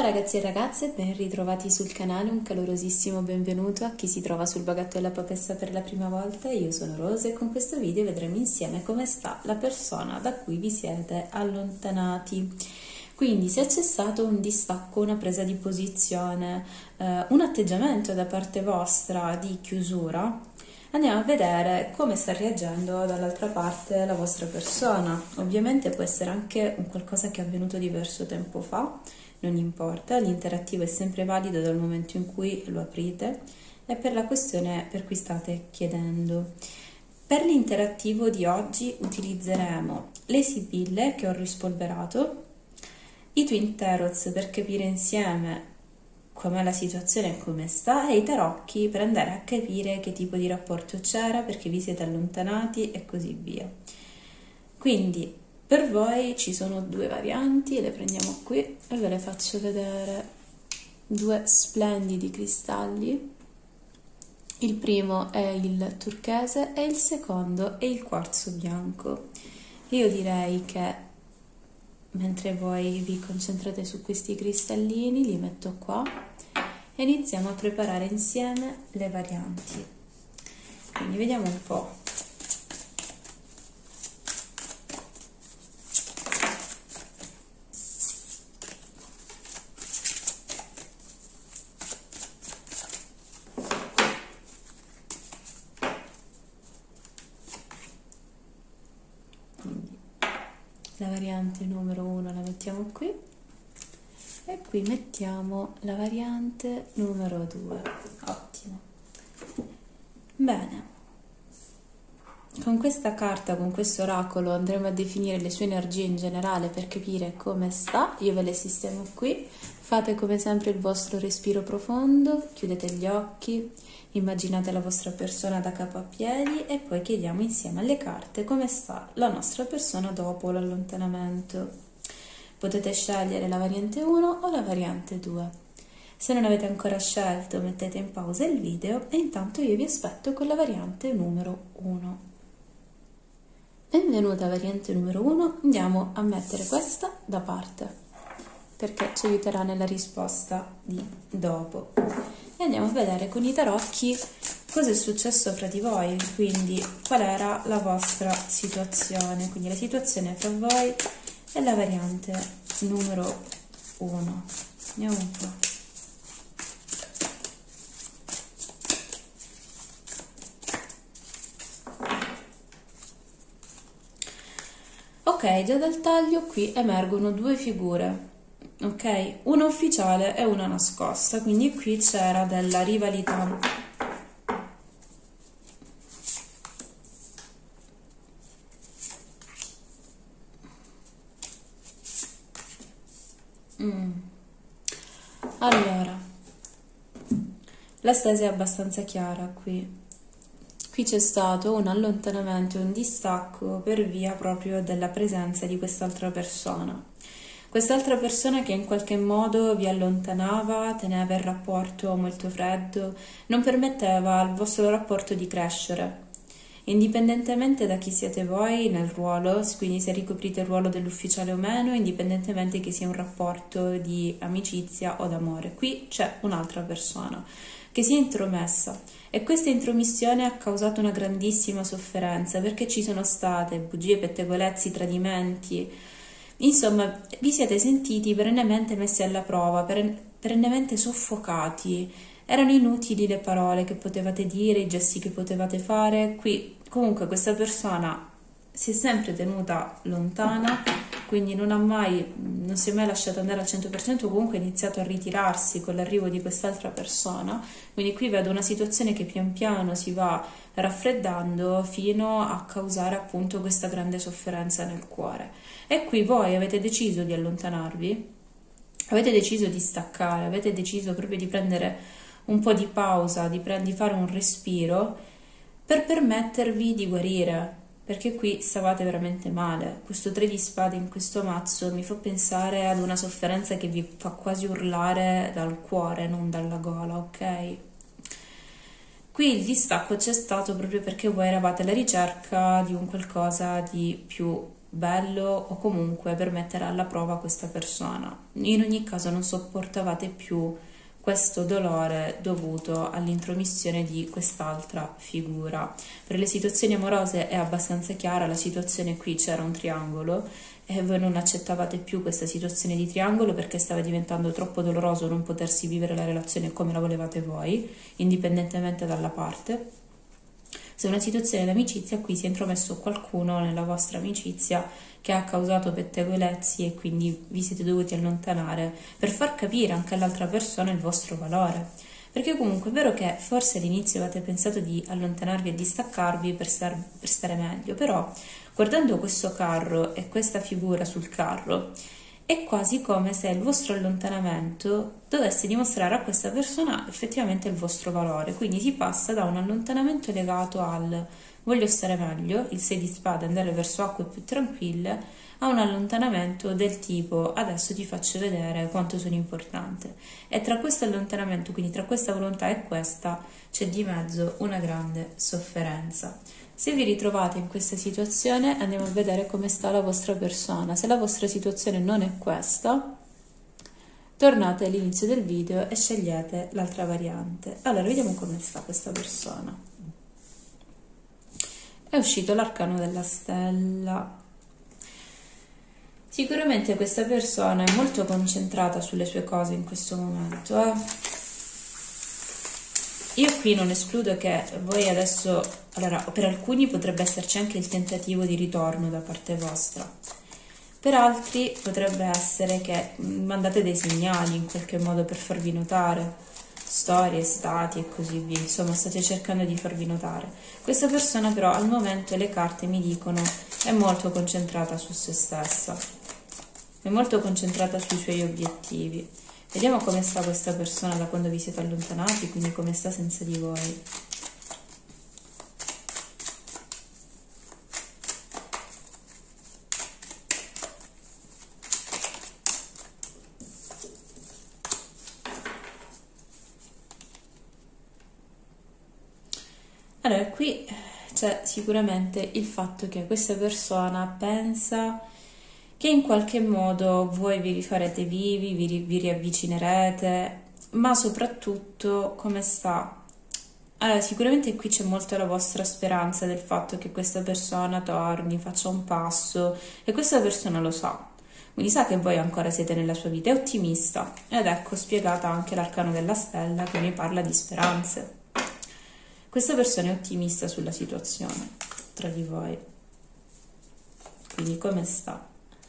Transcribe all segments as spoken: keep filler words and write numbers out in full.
ragazzi e ragazze, ben ritrovati sul canale, un calorosissimo benvenuto a chi si trova sul baghetto della papessa per la prima volta. Io sono Rose e con questo video vedremo insieme come sta la persona da cui vi siete allontanati. Quindi se c'è stato un distacco, una presa di posizione, eh, un atteggiamento da parte vostra di chiusura, andiamo a vedere come sta reagendo dall'altra parte la vostra persona. Ovviamente può essere anche un qualcosa che è avvenuto diverso tempo fa, non importa, l'interattivo è sempre valido dal momento in cui lo aprite e per la questione per cui state chiedendo. Per l'interattivo di oggi utilizzeremo le sibille che ho rispolverato, i Twin Tarots per capire insieme com'è la situazione e come sta, e i tarocchi per andare a capire che tipo di rapporto c'era, perché vi siete allontanati e così via. Quindi per voi ci sono due varianti, le prendiamo qui e ve le faccio vedere. Due splendidi cristalli, il primo è il turchese e il secondo è il quarzo bianco. Io direi che mentre voi vi concentrate su questi cristallini, li metto qua e iniziamo a preparare insieme le varianti. Quindi vediamo un po'. La variante numero uno la mettiamo qui e qui mettiamo la variante numero due. Ottimo. Bene, con questa carta, con questo oracolo, andremo a definire le sue energie in generale per capire come sta. Io ve le sistemo qui. Fate come sempre il vostro respiro profondo, chiudete gli occhi, immaginate la vostra persona da capo a piedi e poi chiediamo insieme alle carte come sta la nostra persona dopo l'allontanamento. Potete scegliere la variante uno o la variante due. Se non avete ancora scelto, mettete in pausa il video e intanto io vi aspetto con la variante numero uno. Benvenuta variante numero uno, andiamo a mettere questa da parte perché ci aiuterà nella risposta di dopo. E andiamo a vedere con i tarocchi cosa è successo fra di voi, quindi qual era la vostra situazione, quindi la situazione fra voi e la variante numero uno. Andiamo un po'. Ok, già dal taglio qui emergono due figure. Ok, una ufficiale e una nascosta, quindi qui c'era della rivalità. Mm. Allora, la stasi è abbastanza chiara qui. Qui c'è stato un allontanamento, un distacco per via proprio della presenza di quest'altra persona. Quest'altra persona che in qualche modo vi allontanava, teneva il rapporto molto freddo, non permetteva al vostro rapporto di crescere. Indipendentemente da chi siete voi nel ruolo, quindi se ricoprite il ruolo dell'ufficiale o meno, indipendentemente che sia un rapporto di amicizia o d'amore, qui c'è un'altra persona che si è intromessa e questa intromissione ha causato una grandissima sofferenza perché ci sono state bugie, pettegolezzi, tradimenti. Insomma, vi siete sentiti perennemente messi alla prova, perennemente soffocati. Erano inutili le parole che potevate dire, i gesti che potevate fare. Qui, comunque, questa persona si è sempre tenuta lontana, quindi non ha mai, non si è mai lasciata andare al cento per cento, comunque ha iniziato a ritirarsi con l'arrivo di quest'altra persona. Quindi qui vedo una situazione che pian piano si va raffreddando fino a causare appunto questa grande sofferenza nel cuore. E qui voi avete deciso di allontanarvi, avete deciso di staccare, avete deciso proprio di prendere un po' di pausa, di, di fare un respiro per permettervi di guarire, perché qui stavate veramente male. Questo tre di spade in questo mazzo mi fa pensare ad una sofferenza che vi fa quasi urlare dal cuore, non dalla gola, ok? Qui il distacco c'è stato proprio perché voi eravate alla ricerca di un qualcosa di più bello o comunque per mettere alla prova questa persona. In ogni caso non sopportavate più questo dolore dovuto all'intromissione di quest'altra figura. Per le situazioni amorose è abbastanza chiara, la situazione qui c'era un triangolo e voi non accettavate più questa situazione di triangolo perché stava diventando troppo doloroso non potersi vivere la relazione come la volevate voi, indipendentemente dalla parte. Se è una situazione d'amicizia, qui si è intromesso qualcuno nella vostra amicizia che ha causato pettegolezzi e quindi vi siete dovuti allontanare per far capire anche all'altra persona il vostro valore. Perché comunque è vero che forse all'inizio avete pensato di allontanarvi e distaccarvi per, star, per stare meglio, però guardando questo carro e questa figura sul carro, è quasi come se il vostro allontanamento dovesse dimostrare a questa persona effettivamente il vostro valore. Quindi si passa da un allontanamento legato al voglio stare meglio, il sei di spade, andare verso acque più tranquille, a un allontanamento del tipo adesso ti faccio vedere quanto sono importante. E tra questo allontanamento, quindi tra questa volontà e questa, c'è di mezzo una grande sofferenza. Se vi ritrovate in questa situazione, andiamo a vedere come sta la vostra persona. Se la vostra situazione non è questa, tornate all'inizio del video e scegliete l'altra variante. Allora, vediamo come sta questa persona. È uscito l'arcano della stella. Sicuramente questa persona è molto concentrata sulle sue cose in questo momento, eh? Io qui non escludo che voi adesso, allora per alcuni potrebbe esserci anche il tentativo di ritorno da parte vostra, per altri potrebbe essere che mandate dei segnali in qualche modo per farvi notare, storie, stati e così via, insomma state cercando di farvi notare. Questa persona però al momento le carte mi dicono è molto concentrata su se stessa, è molto concentrata sui suoi obiettivi. Vediamo come sta questa persona da quando vi siete allontanati, quindi come sta senza di voi. Allora, qui c'è sicuramente il fatto che questa persona pensa che in qualche modo voi vi rifarete vivi, vi, ri, vi riavvicinerete, ma soprattutto come sta? Allora, sicuramente qui c'è molto la vostra speranza del fatto che questa persona torni, faccia un passo, e questa persona lo sa, quindi sa che voi ancora siete nella sua vita, è ottimista, ed ecco spiegata anche l'arcano della stella che ne parla di speranze. Questa persona è ottimista sulla situazione tra di voi, quindi come sta?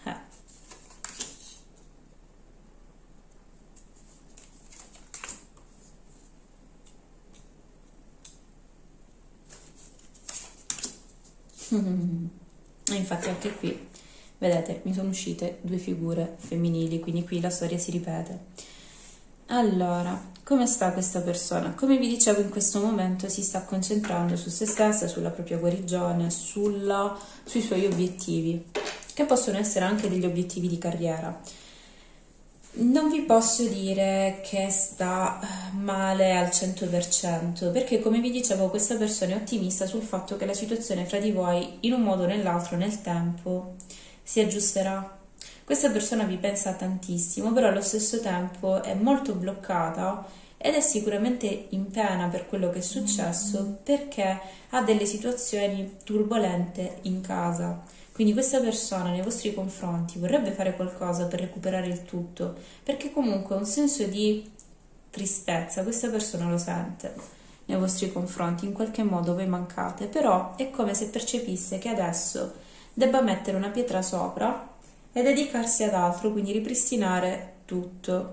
E infatti anche qui, vedete, mi sono uscite due figure femminili, quindi qui la storia si ripete. Allora, come sta questa persona? Come vi dicevo, in questo momento si sta concentrando su se stessa, sulla propria guarigione, sulla, sui suoi obiettivi, che possono essere anche degli obiettivi di carriera. Non vi posso dire che sta male al cento per cento, perché come vi dicevo questa persona è ottimista sul fatto che la situazione fra di voi in un modo o nell'altro nel tempo si aggiusterà. Questa persona vi pensa tantissimo, però allo stesso tempo è molto bloccata ed è sicuramente in pena per quello che è successo, perché ha delle situazioni turbolente in casa. Quindi questa persona nei vostri confronti vorrebbe fare qualcosa per recuperare il tutto, perché comunque un senso di tristezza questa persona lo sente nei vostri confronti, in qualche modo voi mancate, però è come se percepisse che adesso debba mettere una pietra sopra e dedicarsi ad altro, quindi ripristinare tutto.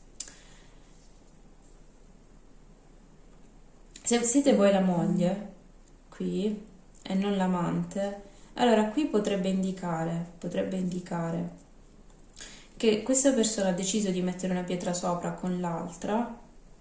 Se siete voi la moglie qui e non l'amante, allora qui potrebbe indicare, potrebbe indicare che questa persona ha deciso di mettere una pietra sopra con l'altra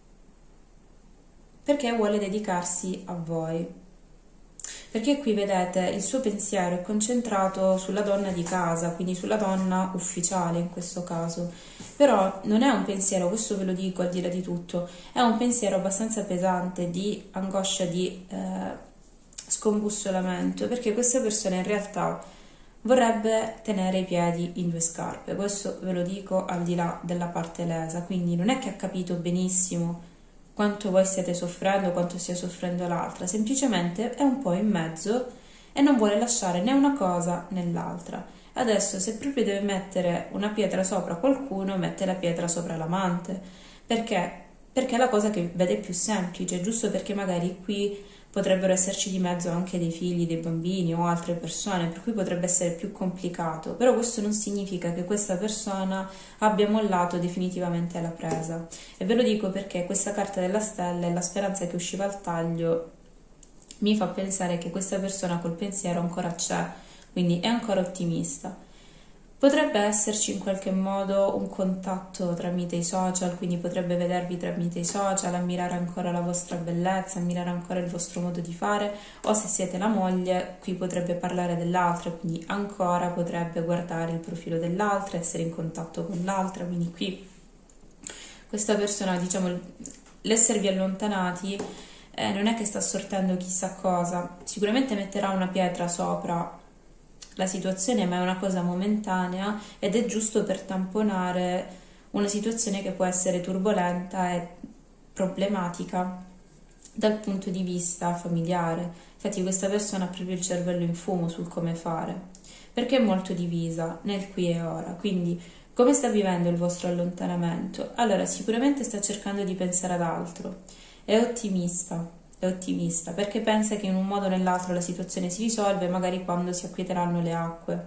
perché vuole dedicarsi a voi. Perché qui vedete il suo pensiero è concentrato sulla donna di casa, quindi sulla donna ufficiale in questo caso. Però non è un pensiero, questo ve lo dico al di là di tutto, è un pensiero abbastanza pesante di angoscia, di eh, scombussolamento, perché questa persona in realtà vorrebbe tenere i piedi in due scarpe. Questo ve lo dico al di là della parte lesa, quindi non è che ha capito benissimo quanto voi stiate soffrendo, quanto stia soffrendo l'altra, semplicemente è un po' in mezzo e non vuole lasciare né una cosa né l'altra. Adesso, se proprio deve mettere una pietra sopra qualcuno, mette la pietra sopra l'amante. Perché? Perché è la cosa che vede più semplice, giusto perché magari qui potrebbero esserci di mezzo anche dei figli, dei bambini o altre persone, per cui potrebbe essere più complicato, però questo non significa che questa persona abbia mollato definitivamente la presa. E ve lo dico perché questa carta della stella e la speranza che usciva al taglio mi fa pensare che questa persona col pensiero ancora c'è, quindi è ancora ottimista. Potrebbe esserci in qualche modo un contatto tramite i social, quindi potrebbe vedervi tramite i social, ammirare ancora la vostra bellezza, ammirare ancora il vostro modo di fare, o se siete la moglie, qui potrebbe parlare dell'altra, quindi ancora potrebbe guardare il profilo dell'altra, essere in contatto con l'altra, quindi qui questa persona, diciamo, l'esservi allontanati eh, non è che sta sortendo chissà cosa, sicuramente metterà una pietra sopra la situazione, ma è una cosa momentanea ed è giusto per tamponare una situazione che può essere turbolenta e problematica dal punto di vista familiare. Infatti questa persona ha proprio il cervello in fumo sul come fare, perché è molto divisa nel qui e ora. Quindi come sta vivendo il vostro allontanamento? Allora, sicuramente sta cercando di pensare ad altro, è ottimista, è ottimista perché pensa che in un modo o nell'altro la situazione si risolve, magari quando si acquieteranno le acque.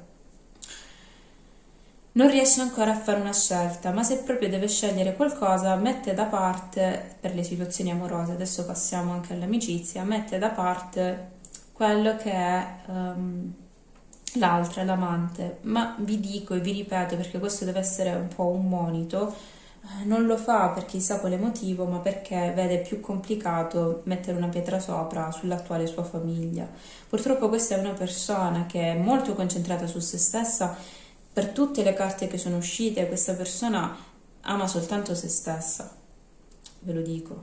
Non riesce ancora a fare una scelta, ma se proprio deve scegliere qualcosa, mette da parte, per le situazioni amorose, adesso passiamo anche all'amicizia, mette da parte quello che è um, l'altra, l'amante. Ma vi dico e vi ripeto, perché questo deve essere un po' un monito, non lo fa per chissà quale motivo, ma perché vede più complicato mettere una pietra sopra sull'attuale sua famiglia. Purtroppo questa è una persona che è molto concentrata su se stessa. Per tutte le carte che sono uscite, questa persona ama soltanto se stessa, ve lo dico,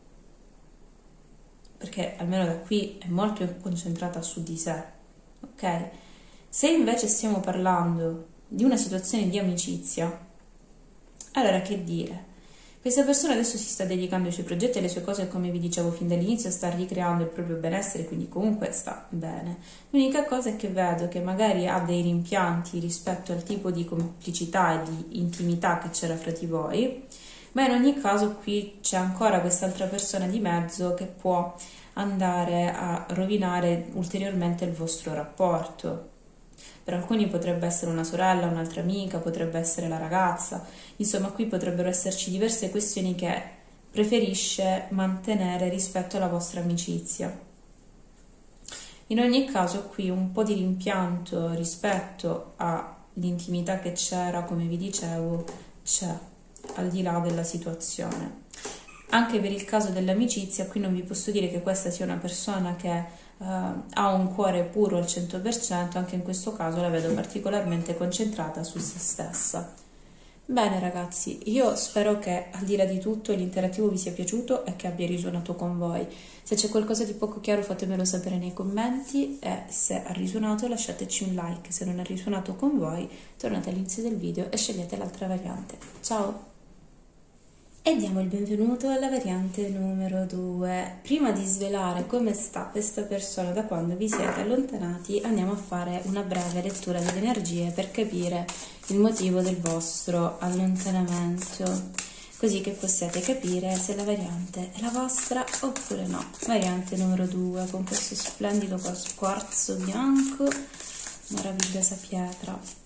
perché almeno da qui è molto concentrata su di sé, ok? Se invece stiamo parlando di una situazione di amicizia, allora, che dire? Questa persona adesso si sta dedicando ai suoi progetti e alle sue cose, come vi dicevo fin dall'inizio, sta ricreando il proprio benessere, quindi comunque sta bene. L'unica cosa è che vedo che magari ha dei rimpianti rispetto al tipo di complicità e di intimità che c'era fra di voi, ma in ogni caso qui c'è ancora quest'altra persona di mezzo che può andare a rovinare ulteriormente il vostro rapporto. Per alcuni potrebbe essere una sorella, un'altra amica, potrebbe essere la ragazza, insomma qui potrebbero esserci diverse questioni che preferisce mantenere rispetto alla vostra amicizia. In ogni caso qui un po' di rimpianto rispetto all'intimità che c'era, come vi dicevo, c'è, al di là della situazione. Anche per il caso dell'amicizia, qui non vi posso dire che questa sia una persona che Uh, ha un cuore puro al cento per cento, anche in questo caso la vedo particolarmente concentrata su se stessa. Bene ragazzi, io spero che al di là di tutto l'interattivo vi sia piaciuto e che abbia risuonato con voi. Se c'è qualcosa di poco chiaro fatemelo sapere nei commenti e se ha risuonato lasciateci un like, se non ha risuonato con voi tornate all'inizio del video e scegliete l'altra variante. Ciao! E diamo il benvenuto alla variante numero due. Prima di svelare come sta questa persona da quando vi siete allontanati, andiamo a fare una breve lettura delle energie per capire il motivo del vostro allontanamento, così che possiate capire se la variante è la vostra oppure no. Variante numero due, con questo splendido quarzo bianco, meravigliosa pietra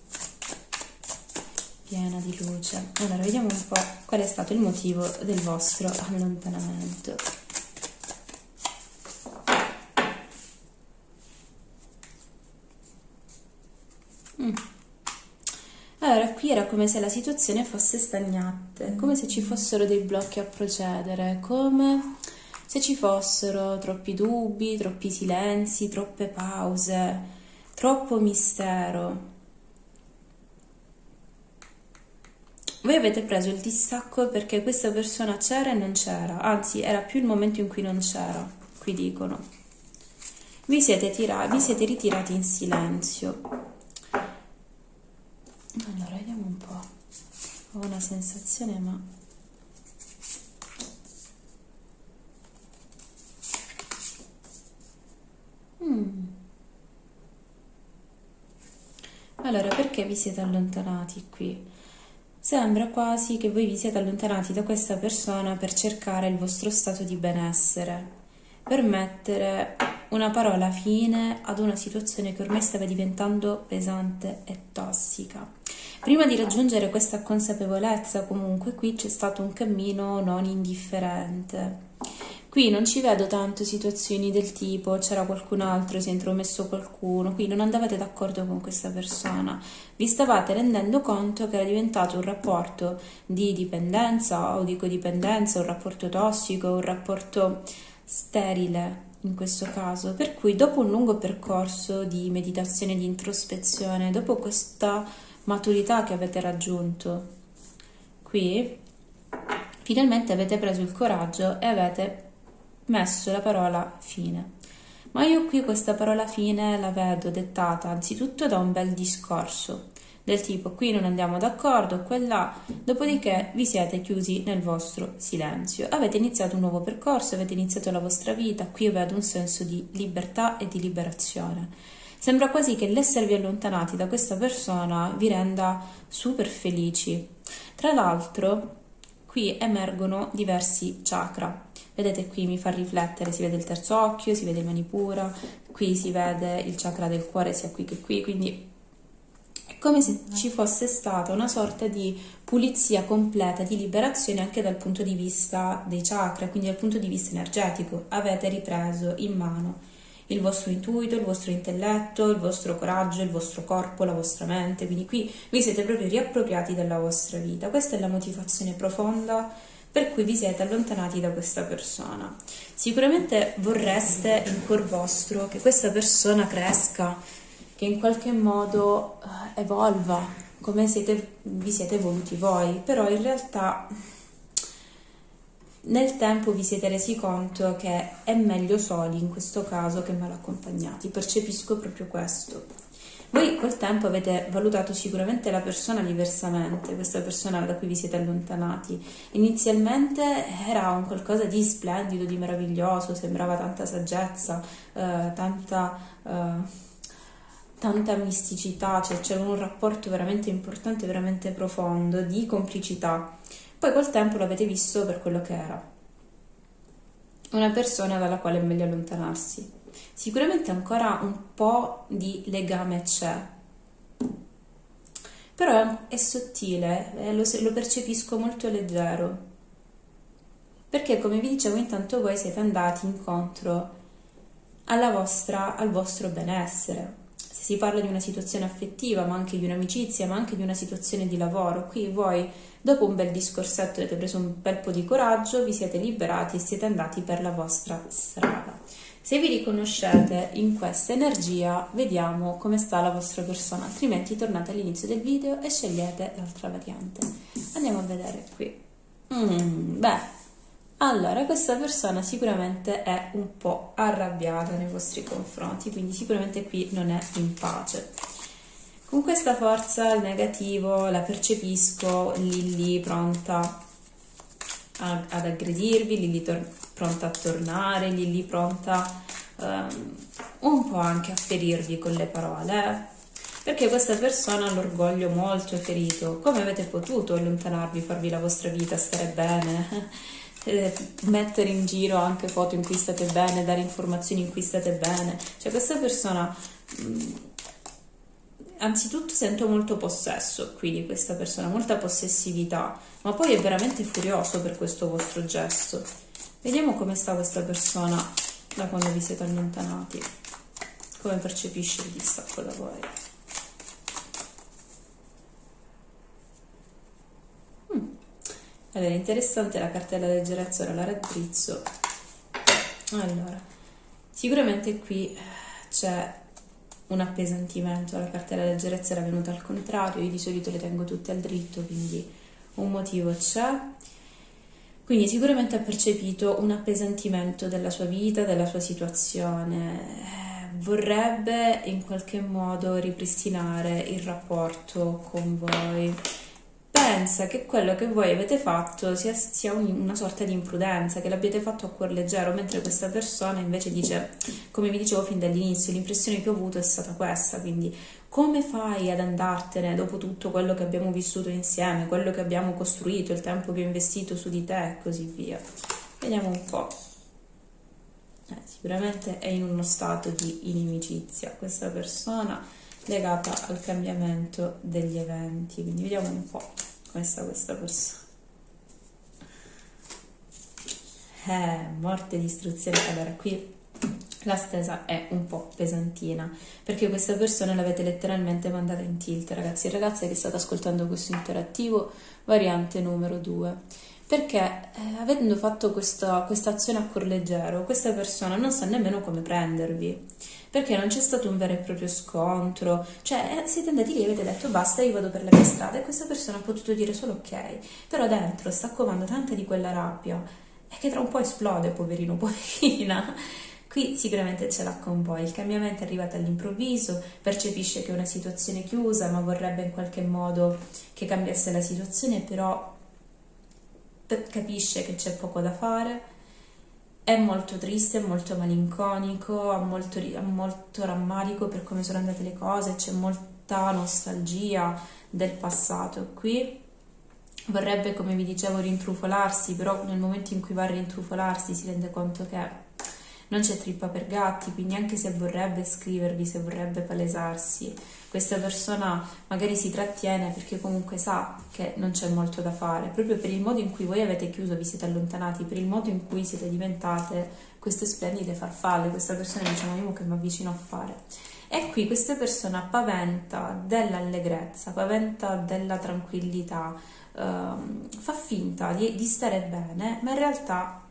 piena di luce. Allora vediamo un po' qual è stato il motivo del vostro allontanamento. Mm. Allora qui era come se la situazione fosse stagnante, come se ci fossero dei blocchi a procedere, come se ci fossero troppi dubbi, troppi silenzi, troppe pause, troppo mistero. Voi avete preso il distacco perché questa persona c'era e non c'era, anzi era più il momento in cui non c'era, qui dicono. Vi siete, tirati, vi siete ritirati in silenzio. Allora, vediamo un po'. Ho una sensazione, ma... Mm. Allora, perché vi siete allontanati qui? Sembra quasi che voi vi siete allontanati da questa persona per cercare il vostro stato di benessere, per mettere una parola fine ad una situazione che ormai stava diventando pesante e tossica. Prima di raggiungere questa consapevolezza, comunque, qui c'è stato un cammino non indifferente. Qui non ci vedo tanto situazioni del tipo c'era qualcun altro, si è intromesso qualcuno, qui non andavate d'accordo con questa persona, vi stavate rendendo conto che era diventato un rapporto di dipendenza o di codipendenza, un rapporto tossico, un rapporto sterile in questo caso, per cui dopo un lungo percorso di meditazione, di introspezione, dopo questa maturità che avete raggiunto qui, finalmente avete preso il coraggio e avete messo la parola fine. Ma io qui questa parola fine la vedo dettata anzitutto da un bel discorso del tipo qui non andiamo d'accordo, quella, dopodiché vi siete chiusi nel vostro silenzio, avete iniziato un nuovo percorso, avete iniziato la vostra vita. Qui io vedo un senso di libertà e di liberazione. Sembra quasi che l'esservi allontanati da questa persona vi renda super felici. Tra l'altro qui emergono diversi chakra. Vedete, qui mi fa riflettere, si vede il terzo occhio, si vede il manipura, qui si vede il chakra del cuore sia qui che qui, quindi è come se ci fosse stata una sorta di pulizia completa, di liberazione anche dal punto di vista dei chakra, quindi dal punto di vista energetico. Avete ripreso in mano il vostro intuito, il vostro intelletto, il vostro coraggio, il vostro corpo, la vostra mente, quindi qui vi siete proprio riappropriati della vostra vita. Questa è la motivazione profonda per cui vi siete allontanati da questa persona. Sicuramente vorreste in cuor vostro che questa persona cresca, che in qualche modo uh, evolva come siete, vi siete voluti voi, però in realtà nel tempo vi siete resi conto che è meglio soli in questo caso che mal accompagnati. Percepisco proprio questo. Voi col tempo avete valutato sicuramente la persona diversamente, questa persona da cui vi siete allontanati. Inizialmente era un qualcosa di splendido, di meraviglioso, sembrava tanta saggezza, eh, tanta, eh, tanta misticità, cioè c'era un rapporto veramente importante, veramente profondo, di complicità. Poi col tempo l'avete visto per quello che era, una persona dalla quale è meglio allontanarsi. Sicuramente ancora un po' di legame c'è, però è sottile, eh, lo, lo percepisco molto leggero, perché come vi dicevo intanto voi siete andati incontro alla vostra, al vostro benessere. Se si parla di una situazione affettiva, ma anche di un'amicizia, ma anche di una situazione di lavoro, qui voi dopo un bel discorsetto avete preso un bel po' di coraggio, vi siete liberati e siete andati per la vostra strada. Se vi riconoscete in questa energia, vediamo come sta la vostra persona, altrimenti tornate all'inizio del video e scegliete l'altra variante. Andiamo a vedere qui. Mm, beh, allora questa persona sicuramente è un po' arrabbiata nei vostri confronti, quindi sicuramente qui non è in pace. Con questa forza il negativo la percepisco lì lì pronta a, ad aggredirvi, lì lì pronta a tornare, lì lì pronta um, un po' anche a ferirvi con le parole, eh? Perché questa persona ha l'orgoglio molto ferito. Come avete potuto allontanarvi, farvi la vostra vita, stare bene, eh, mettere in giro anche foto in cui state bene, dare informazioni in cui state bene? Cioè questa persona... Mh, anzitutto sento molto possesso qui di questa persona, molta possessività, ma poi è veramente furioso per questo vostro gesto. Vediamo come sta questa persona da quando vi siete allontanati, come percepisce il distacco da voi. Mm. Allora, interessante la cartella leggerezza, ora la raddrizzo. Allora, sicuramente qui c'è un appesantimento, la cartella leggerezza era venuta al contrario, io di solito le tengo tutte al dritto, quindi un motivo c'è. Quindi sicuramente ha percepito un appesantimento della sua vita, della sua situazione, vorrebbe in qualche modo ripristinare il rapporto con voi. Pensa che quello che voi avete fatto sia, sia un, una sorta di imprudenza, che l'abbiate fatto a cuor leggero, mentre questa persona invece dice, come vi dicevo fin dall'inizio, l'impressione che ho avuto è stata questa, quindi come fai ad andartene dopo tutto quello che abbiamo vissuto insieme, quello che abbiamo costruito, il tempo che ho investito su di te e così via. Vediamo un po'. Eh, sicuramente è in uno stato di inimicizia questa persona, legata al cambiamento degli eventi, quindi vediamo un po' come sta questa persona. Eh, morte e distruzione. Allora, qui la stesa è un po' pesantina, perché questa persona l'avete letteralmente mandata in tilt, ragazzi e ragazze che state ascoltando questo interattivo, variante numero due. Perché eh, avendo fatto questa azione a cuor leggero, questa persona non sa nemmeno come prendervi, perché non c'è stato un vero e proprio scontro, cioè eh, siete andati lì e avete detto basta, io vado per la mia strada, e questa persona ha potuto dire solo ok, però dentro sta covando tanta di quella rabbia e che tra un po' esplode, poverino, poverina. Qui sicuramente ce l'ha con voi, il cambiamento è arrivato all'improvviso, percepisce che è una situazione chiusa, ma vorrebbe in qualche modo che cambiasse la situazione, però capisce che c'è poco da fare, è molto triste, molto malinconico, ha molto, ha molto rammarico per come sono andate le cose, c'è molta nostalgia del passato. Qui vorrebbe, come vi dicevo, rintrufolarsi, però nel momento in cui va a rintrufolarsi si rende conto che non c'è trippa per gatti, quindi anche se vorrebbe scrivervi, se vorrebbe palesarsi, questa persona magari si trattiene perché comunque sa che non c'è molto da fare, proprio per il modo in cui voi avete chiuso, vi siete allontanati, per il modo in cui siete diventate queste splendide farfalle. Questa persona dice ma io che mi avvicino a fare. E qui questa persona paventa dell'allegrezza, paventa della tranquillità, ehm, fa finta di, di stare bene, ma in realtà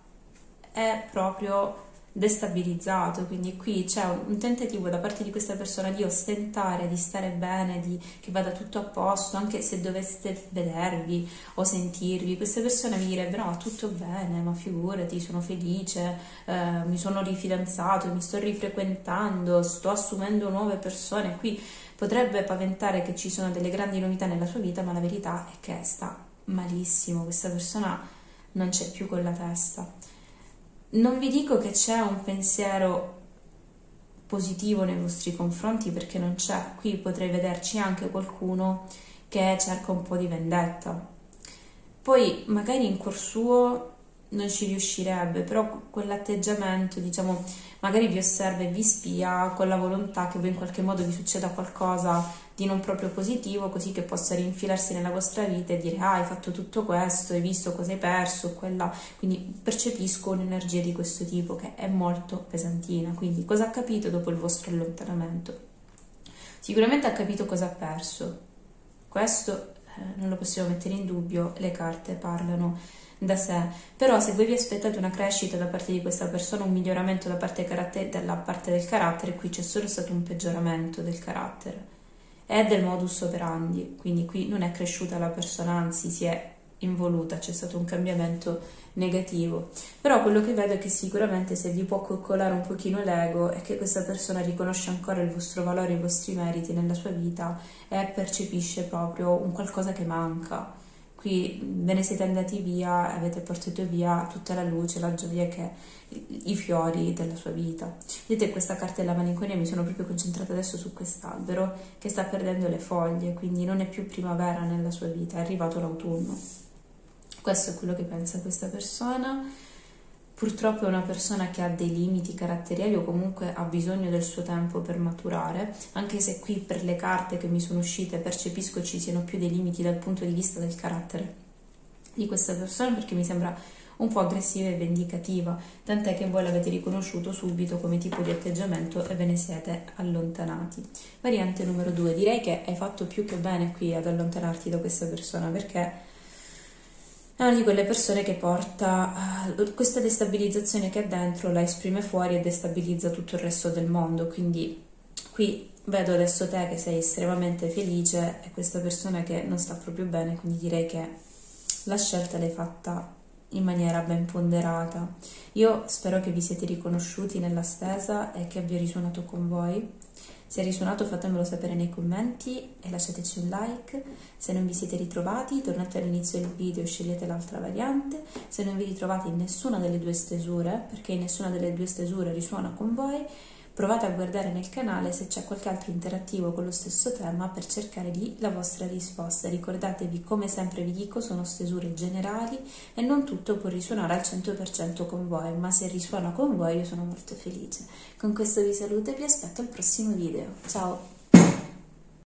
è proprio destabilizzato, quindi qui c'è un tentativo da parte di questa persona di ostentare, di stare bene, di che vada tutto a posto, anche se doveste vedervi o sentirvi, questa persona vi direbbe no, tutto bene, ma figurati, sono felice, eh, mi sono rifidanzato, mi sto rifrequentando, sto assumendo nuove persone. Qui potrebbe paventare che ci sono delle grandi novità nella sua vita, ma la verità è che sta malissimo, questa persona non c'è più con la testa. Non vi dico che c'è un pensiero positivo nei vostri confronti, perché non c'è. Qui potrei vederci anche qualcuno che cerca un po' di vendetta. Poi magari in cuor suo non ci riuscirebbe, però quell'atteggiamento, diciamo, magari vi osserva e vi spia con la volontà che voi in qualche modo vi succeda qualcosa di non proprio positivo, così che possa rinfilarsi nella vostra vita e dire ah, hai fatto tutto questo, hai visto cosa hai perso, quella. Quindi percepisco un'energia di questo tipo che è molto pesantina. Quindi cosa ha capito dopo il vostro allontanamento? Sicuramente ha capito cosa ha perso, questo eh, non lo possiamo mettere in dubbio, le carte parlano da sé, però se voi vi aspettate una crescita da parte di questa persona, un miglioramento da parte, caratter- dalla parte del carattere, qui c'è solo stato un peggioramento del carattere e del modus operandi, quindi qui non è cresciuta la persona, anzi si è involuta, c'è stato un cambiamento negativo. Però quello che vedo è che sicuramente, se vi può coccolare un pochino l'ego, è che questa persona riconosce ancora il vostro valore, i vostri meriti nella sua vita e percepisce proprio un qualcosa che manca. Qui ve ne siete andati via, avete portato via tutta la luce, la gioia, che i fiori della sua vita. Vedete, questa carta della malinconia, mi sono proprio concentrata adesso su quest'albero che sta perdendo le foglie, quindi non è più primavera nella sua vita, è arrivato l'autunno. Questo è quello che pensa questa persona. Purtroppo è una persona che ha dei limiti caratteriali o comunque ha bisogno del suo tempo per maturare, anche se qui per le carte che mi sono uscite percepisco ci siano più dei limiti dal punto di vista del carattere di questa persona, perché mi sembra un po' aggressiva e vendicativa, tant'è che voi l'avete riconosciuto subito come tipo di atteggiamento e ve ne siete allontanati. Variante numero due, direi che hai fatto più che bene qui ad allontanarti da questa persona, perché è una di quelle persone che porta uh, questa destabilizzazione che è dentro, la esprime fuori e destabilizza tutto il resto del mondo. Quindi qui vedo adesso te che sei estremamente felice e questa persona che non sta proprio bene, quindi direi che la scelta l'hai fatta in maniera ben ponderata. Io spero che vi siete riconosciuti nella stesa e che abbia risuonato con voi. Se è risuonato fatemelo sapere nei commenti e lasciateci un like. Se non vi siete ritrovati, tornate all'inizio del video e scegliete l'altra variante. Se non vi ritrovate in nessuna delle due stesure, perché in nessuna delle due stesure risuona con voi, provate a guardare nel canale se c'è qualche altro interattivo con lo stesso tema per cercare lì la vostra risposta. Ricordatevi, come sempre vi dico, sono stesure generali e non tutto può risuonare al cento per cento con voi, ma se risuona con voi io sono molto felice. Con questo vi saluto e vi aspetto al prossimo video. Ciao!